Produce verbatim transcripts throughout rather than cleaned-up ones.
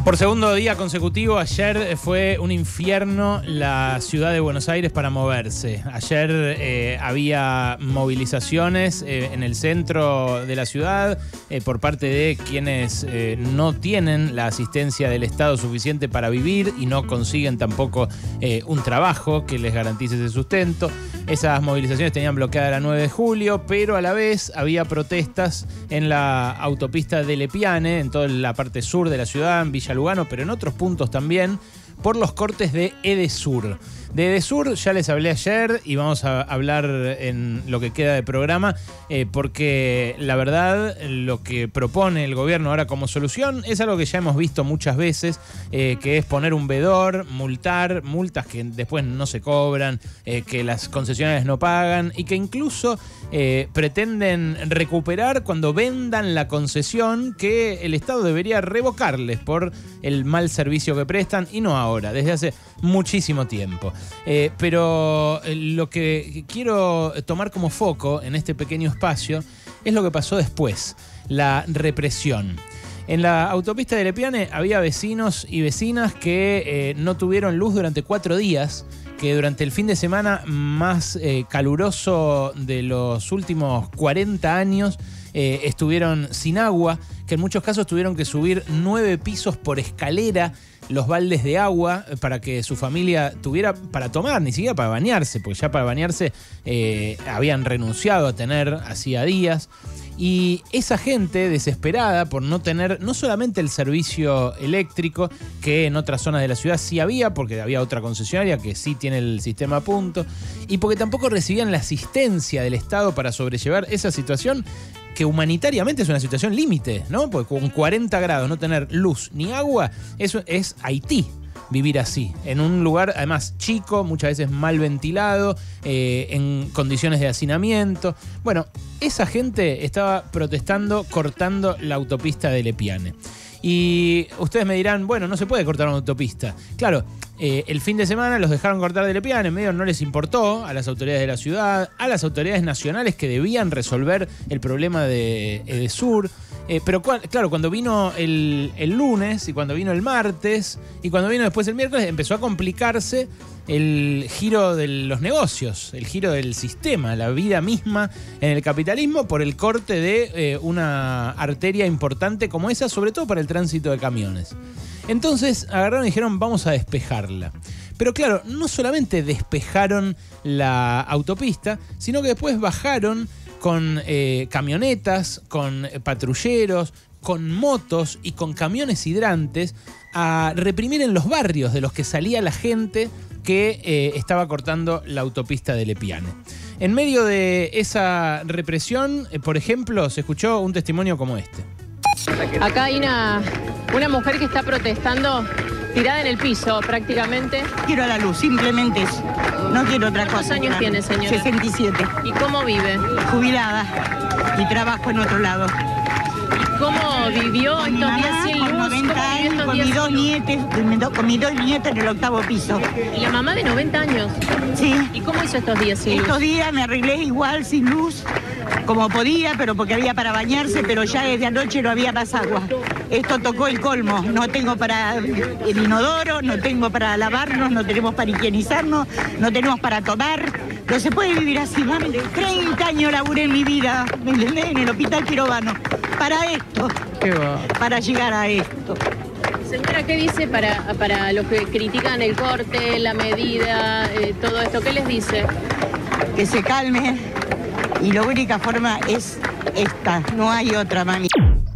Por segundo día consecutivo, ayer fue un infierno la ciudad de Buenos Aires para moverse. Ayer eh, había movilizaciones eh, en el centro de la ciudad eh, por parte de quienes eh, no tienen la asistencia del Estado suficiente para vivir y no consiguen tampoco eh, un trabajo que les garantice ese sustento. Esas movilizaciones tenían bloqueada la nueve de julio, pero a la vez había protestas en la autopista de Lepiane, en toda la parte sur de la ciudad, en Villa Lugano, pero en otros puntos también, por los cortes de Edesur. De Edesur ya les hablé ayer y vamos a hablar en lo que queda de programa, eh, porque la verdad lo que propone el gobierno ahora como solución es algo que ya hemos visto muchas veces, eh, que es poner un vedor, multar, multas que después no se cobran, eh, que las concesionarias no pagan y que incluso eh, pretenden recuperar cuando vendan la concesión que el Estado debería revocarles por el mal servicio que prestan, y no ahora, desde hace muchísimo tiempo. Eh, pero lo que quiero tomar como foco en este pequeño espacio es lo que pasó después, la represión. En la autopista de Lepiane había vecinos y vecinas que eh, no tuvieron luz durante cuatro días, que durante el fin de semana más eh, caluroso de los últimos cuarenta años eh, estuvieron sin agua, que en muchos casos tuvieron que subir nueve pisos por escalera los baldes de agua para que su familia tuviera para tomar, ni siquiera para bañarse, porque ya para bañarse eh, habían renunciado a tener hacía días. Y esa gente desesperada por no tener no solamente el servicio eléctrico, que en otras zonas de la ciudad sí había, porque había otra concesionaria que sí tiene el sistema a punto, y porque tampoco recibían la asistencia del Estado para sobrellevar esa situación, que humanitariamente es una situación límite, ¿no? Porque con cuarenta grados no tener luz ni agua, eso es Haití. Vivir así, en un lugar además chico, muchas veces mal ventilado, eh, en condiciones de hacinamiento. Bueno, esa gente estaba protestando cortando la autopista de Lepiane. Y ustedes me dirán, bueno, no se puede cortar una autopista. Claro, eh, el fin de semana los dejaron cortar de Lepiane, en medio no les importó a las autoridades de la ciudad, a las autoridades nacionales que debían resolver el problema de Edesur. Eh, pero claro, cuando vino el, el lunes y cuando vino el martes y cuando vino después el miércoles, empezó a complicarse el giro de los negocios, el giro del sistema, la vida misma en el capitalismo por el corte de eh, una arteria importante como esa, sobre todo para el tránsito de camiones. Entonces agarraron y dijeron, vamos a despejarla. Pero claro, no solamente despejaron la autopista, sino que después bajaron con eh, camionetas, con patrulleros, con motos y con camiones hidrantes a reprimir en los barrios de los que salía la gente que eh, estaba cortando la autopista de Lepiane. En medio de esa represión, eh, por ejemplo, se escuchó un testimonio como este. Acá hay una, una mujer que está protestando tirada en el piso prácticamente. Quiero a la luz, simplemente eso. No quiero otra cosa. ¿Cuántos años tiene, señora? sesenta y siete. ¿Y cómo vive? Jubilada y trabajo en otro lado. ¿Y cómo vivió con estos mi días mamá, sin con luz? noventa años, con mis dos nietos, con mis dos nietos en el octavo piso. ¿Y la mamá de noventa años? Sí. ¿Y cómo hizo estos días sin luz? Estos días me arreglé igual sin luz, como podía, pero porque había para bañarse, pero ya desde anoche no había más agua. Esto tocó el colmo. No tengo para el inodoro, no tengo para lavarnos, no tenemos para higienizarnos, no tenemos para tomar. No se puede vivir así, mami. treinta años laburé en mi vida, ¿me entendés? En el hospital Quirovano. Para esto. Qué va. Para llegar a esto. Señora, ¿qué dice para, para los que critican el corte, la medida, eh, todo esto? ¿Qué les dice? Que se calmen. Y la única forma es esta, no hay otra, mami.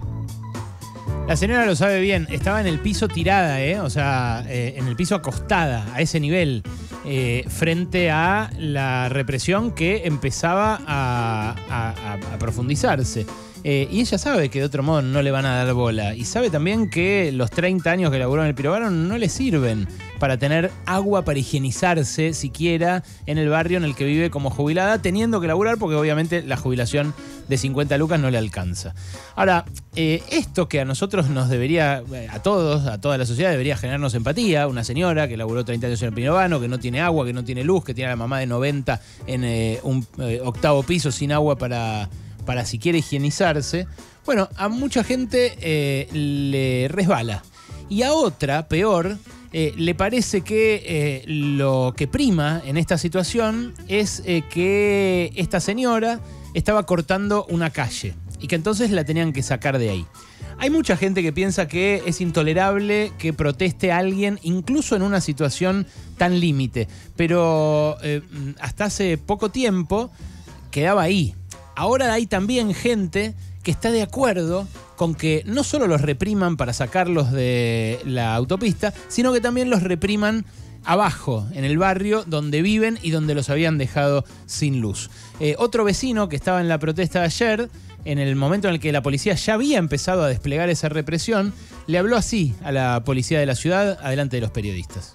La señora lo sabe bien, estaba en el piso tirada, ¿eh? O sea, eh, en el piso acostada, a ese nivel, eh, frente a la represión que empezaba a, a, a profundizarse. Eh, y ella sabe que de otro modo no le van a dar bola. Y sabe también que los treinta años que laburó en el Pirovano no le sirven para tener agua para higienizarse siquiera en el barrio en el que vive como jubilada, teniendo que laburar porque obviamente la jubilación de cincuenta lucas no le alcanza. Ahora, eh, esto que a nosotros nos debería, a todos, a toda la sociedad debería generarnos empatía, una señora que laburó treinta años en el Pirovano, que no tiene agua, que no tiene luz, que tiene a la mamá de noventa en eh, un eh, octavo piso sin agua para... para si quiere higienizarse, bueno, a mucha gente eh, le resbala. Y a otra, peor, eh, le parece que eh, lo que prima en esta situación es eh, que esta señora estaba cortando una calle y que entonces la tenían que sacar de ahí. Hay mucha gente que piensa que es intolerable que proteste a alguien, incluso en una situación tan límite, pero eh, hasta hace poco tiempo quedaba ahí. Ahora hay también gente que está de acuerdo con que no solo los repriman para sacarlos de la autopista, sino que también los repriman abajo, en el barrio donde viven y donde los habían dejado sin luz. Eh, otro vecino que estaba en la protesta de ayer, en el momento en el que la policía ya había empezado a desplegar esa represión, le habló así a la policía de la ciudad, adelante de los periodistas.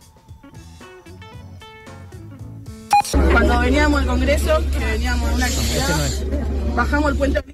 Cuando veníamos del Congreso, que veníamos de una actividad, Este no es. bajamos el puente.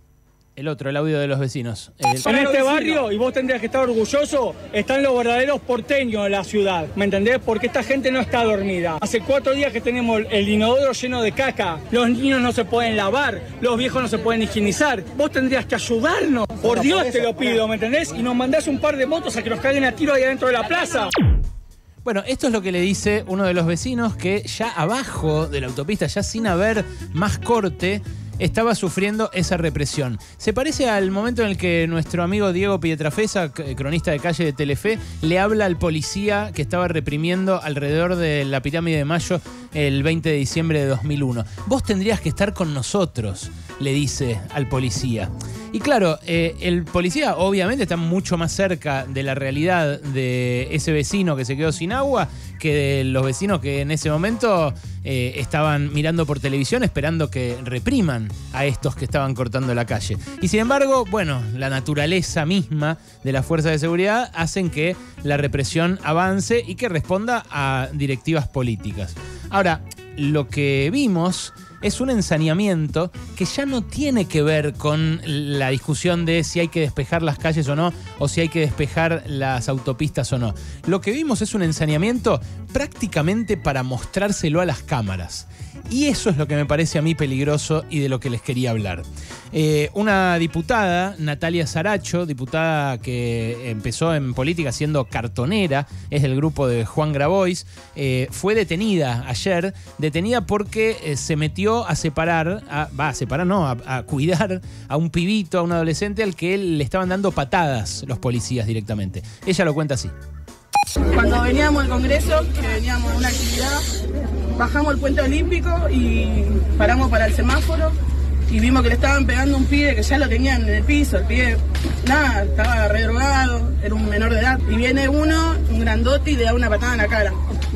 El otro, el audio de los vecinos. El... En este barrio, y vos tendrías que estar orgulloso, están los verdaderos porteños de la ciudad, ¿me entendés? Porque esta gente no está dormida. Hace cuatro días que tenemos el inodoro lleno de caca, los niños no se pueden lavar, los viejos no se pueden higienizar. Vos tendrías que ayudarnos, por Dios te lo pido, ¿me entendés? Y nos mandás un par de motos a que nos caguen a tiro ahí adentro de la plaza. Bueno, esto es lo que le dice uno de los vecinos que ya abajo de la autopista, ya sin haber más corte, estaba sufriendo esa represión. Se parece al momento en el que nuestro amigo Diego Pietrafesa, cronista de calle de Telefe, le habla al policía que estaba reprimiendo alrededor de la Pirámide de Mayo el veinte de diciembre de dos mil uno. Vos tendrías que estar con nosotros, le dice al policía. Y claro, eh, el policía obviamente está mucho más cerca de la realidad de ese vecino que se quedó sin agua que de los vecinos que en ese momento eh, estaban mirando por televisión esperando que repriman a estos que estaban cortando la calle. Y sin embargo, bueno, la naturaleza misma de las fuerzas de seguridad hacen que la represión avance y que responda a directivas políticas. Ahora, lo que vimos es un ensañamiento que ya no tiene que ver con la discusión de si hay que despejar las calles o no, o si hay que despejar las autopistas o no. Lo que vimos es un ensañamiento prácticamente para mostrárselo a las cámaras. Y eso es lo que me parece a mí peligroso y de lo que les quería hablar. Eh, una diputada, Natalia Saracho, diputada que empezó en política siendo cartonera, es del grupo de Juan Grabois, eh, fue detenida ayer, detenida porque eh, se metió a separar, a, va a separar, no, a, a cuidar a un pibito, a un adolescente al que le estaban dando patadas los policías directamente. Ella lo cuenta así. Cuando veníamos del Congreso, que veníamos de una actividad, bajamos el puente olímpico y paramos para el semáforo y vimos que le estaban pegando a un pibe que ya lo tenían en el piso. El pibe, nada, estaba re drogado, era un menor de edad. Y viene uno, un grandote, y le da una patada en la cara.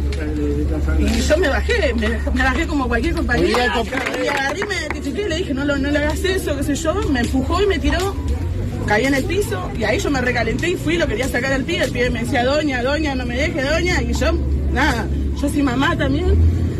Y yo me bajé, me, me bajé como cualquier compañero. Y agarré y me identifiqué y le dije, no, no, no le hagas eso, qué sé yo. Me empujó y me tiró. Caí en el piso y ahí yo me recalenté y fui, lo quería sacar al pibe. El pibe me decía, doña, doña, no me deje, doña. Y yo, nada, yo soy mamá también.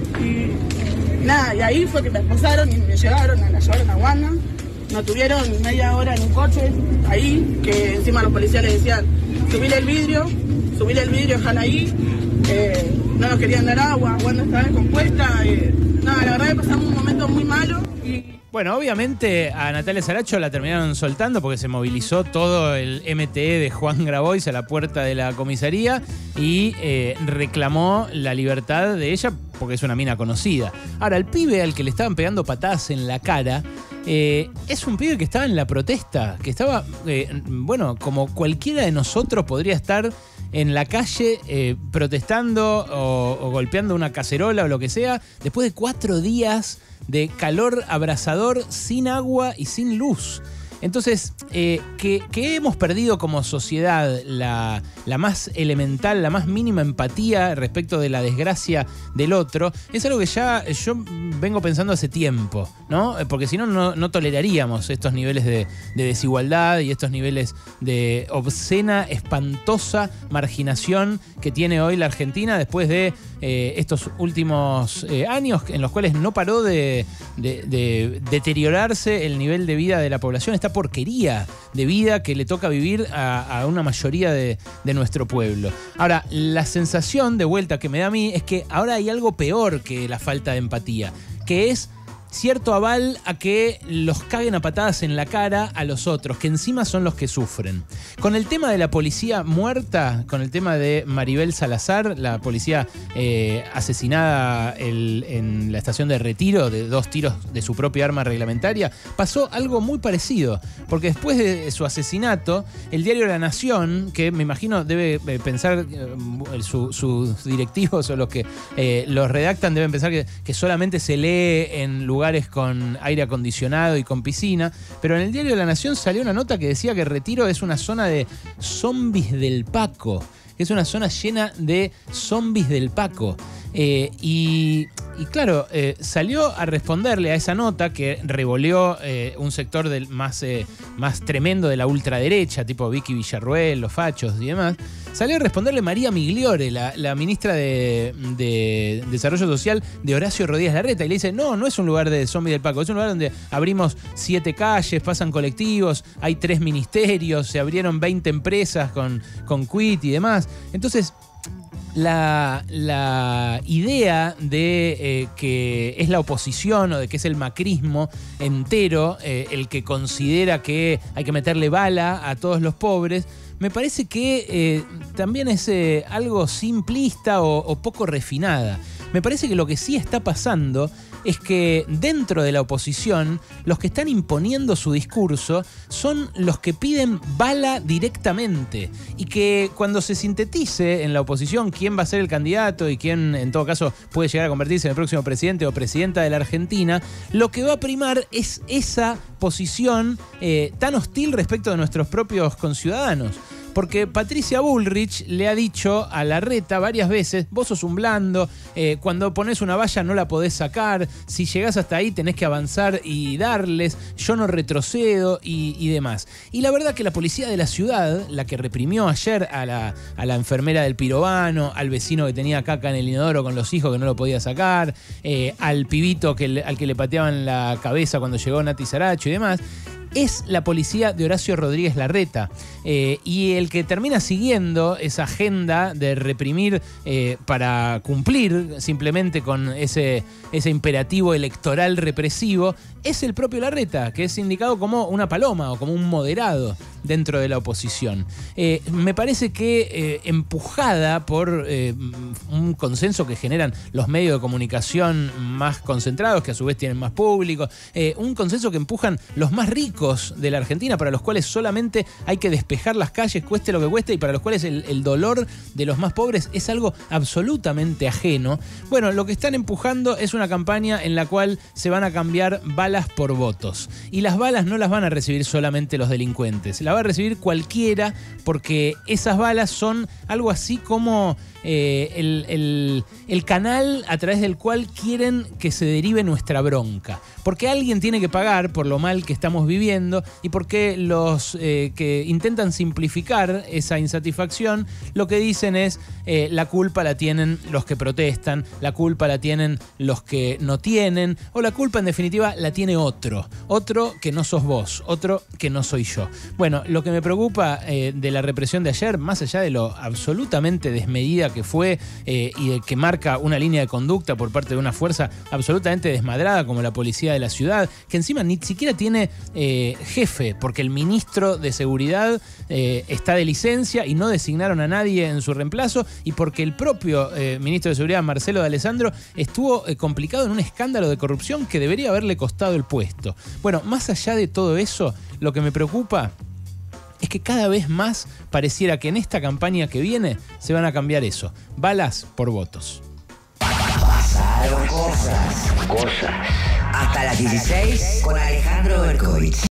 Y nada, y ahí fue que me esposaron y me llevaron, a la llevaron a Wanda. Nos tuvieron media hora en un coche, ahí, que encima los policías les decían, subile el vidrio, subile el vidrio, jala ahí. Eh, no nos querían dar agua, Wanda estaba descompuesta. Eh, nada, la verdad que pasamos un momento muy malo. Y bueno, obviamente a Natalia Saracho la terminaron soltando porque se movilizó todo el M T E de Juan Grabois a la puerta de la comisaría y eh, reclamó la libertad de ella porque es una mina conocida. Ahora, el pibe al que le estaban pegando patadas en la cara eh, es un pibe que estaba en la protesta, que estaba, eh, bueno, como cualquiera de nosotros podría estar en la calle eh, protestando o, o golpeando una cacerola o lo que sea, después de cuatro días de calor abrasador, sin agua y sin luz. Entonces, eh, que, que hemos perdido como sociedad la, la más elemental, la más mínima empatía respecto de la desgracia del otro, es algo que ya yo vengo pensando hace tiempo, ¿no? Porque si no, no, no toleraríamos estos niveles de, de desigualdad y estos niveles de obscena, espantosa marginación que tiene hoy la Argentina después de eh, estos últimos eh, años en los cuales no paró de, de, de deteriorarse el nivel de vida de la población. Esta porquería de vida que le toca vivir a, a una mayoría de, de nuestro pueblo. Ahora, la sensación de vuelta que me da a mí es que ahora hay algo peor que la falta de empatía, que es cierto aval a que los caguen a patadas en la cara a los otros, que encima son los que sufren. Con el tema de la policía muerta, con el tema de Maribel Salazar, la policía eh, asesinada el, en la estación de Retiro, de dos tiros de su propia arma reglamentaria, pasó algo muy parecido, porque después de su asesinato, el diario La Nación, que me imagino debe pensar, eh, su, sus directivos o los que eh, los redactan deben pensar que, que solamente se lee en lugares con aire acondicionado y con piscina, pero en el diario La Nación salió una nota que decía que Retiro es una zona de zombies del Paco, que es una zona llena de zombies del Paco. Eh, y, y claro, eh, salió a responderle a esa nota que revoleó eh, un sector del más, eh, más tremendo de la ultraderecha, tipo Vicky Villarruel, los fachos y demás. Salió a responderle María Migliore, la, la ministra de, de Desarrollo Social de Horacio Rodríguez Larreta, y le dice, no, no es un lugar de zombies del Paco, es un lugar donde abrimos siete calles, pasan colectivos, hay tres ministerios, se abrieron veinte empresas con, con quit y demás. Entonces, La, la idea de eh, que es la oposición o de que es el macrismo entero eh, el que considera que hay que meterle bala a todos los pobres, me parece que eh, también es eh, algo simplista o, o poco refinada. Me parece que lo que sí está pasando es que dentro de la oposición, los que están imponiendo su discurso son los que piden bala directamente. Y que cuando se sintetice en la oposición quién va a ser el candidato y quién, en todo caso, puede llegar a convertirse en el próximo presidente o presidenta de la Argentina, lo que va a primar es esa posición eh, tan hostil respecto de nuestros propios conciudadanos. Porque Patricia Bullrich le ha dicho a Larreta varias veces, vos sos un blando, eh, cuando pones una valla no la podés sacar, si llegás hasta ahí tenés que avanzar y darles, yo no retrocedo y, y demás. Y la verdad que la policía de la ciudad, la que reprimió ayer a la, a la enfermera del pirobano, al vecino que tenía caca en el inodoro con los hijos que no lo podía sacar, eh, al pibito que, al que le pateaban la cabeza cuando llegó Nati Saracho y demás, es la policía de Horacio Rodríguez Larreta. Eh, y el que termina siguiendo esa agenda de reprimir eh, para cumplir simplemente con ese, ese imperativo electoral represivo es el propio Larreta, que es indicado como una paloma o como un moderado dentro de la oposición. Eh, me parece que eh, empujada por eh, un consenso que generan los medios de comunicación más concentrados, que a su vez tienen más público, eh, un consenso que empujan los más ricos de la Argentina, para los cuales solamente hay que despejar las calles, cueste lo que cueste, y para los cuales el, el dolor de los más pobres es algo absolutamente ajeno. Bueno, lo que están empujando es una campaña en la cual se van a cambiar balas por votos. Y las balas no las van a recibir solamente los delincuentes, la va a recibir cualquiera, porque esas balas son algo así como eh, el, el, el canal a través del cual quieren que se derive nuestra bronca. Porque alguien tiene que pagar por lo mal que estamos viviendo, y porque los eh, que intentan simplificar esa insatisfacción lo que dicen es eh, la culpa la tienen los que protestan, la culpa la tienen los que no tienen, o la culpa en definitiva la tiene otro, otro que no sos vos, otro que no soy yo. Bueno, lo que me preocupa eh, de la represión de ayer, más allá de lo absolutamente desmedida que fue eh, y de que marca una línea de conducta por parte de una fuerza absolutamente desmadrada como la policía de la ciudad, que encima ni siquiera tiene eh, jefe, porque el ministro de Seguridad eh, está de licencia y no designaron a nadie en su reemplazo, y porque el propio eh, ministro de Seguridad, Marcelo D'Alessandro, estuvo eh, complicado en un escándalo de corrupción que debería haberle costado el puesto. Bueno, más allá de todo eso, lo que me preocupa es que cada vez más pareciera que en esta campaña que viene se van a cambiar eso, balas por votos. Pasaron cosas, cosas. Hasta las dieciséis con Alejandro Berkovich.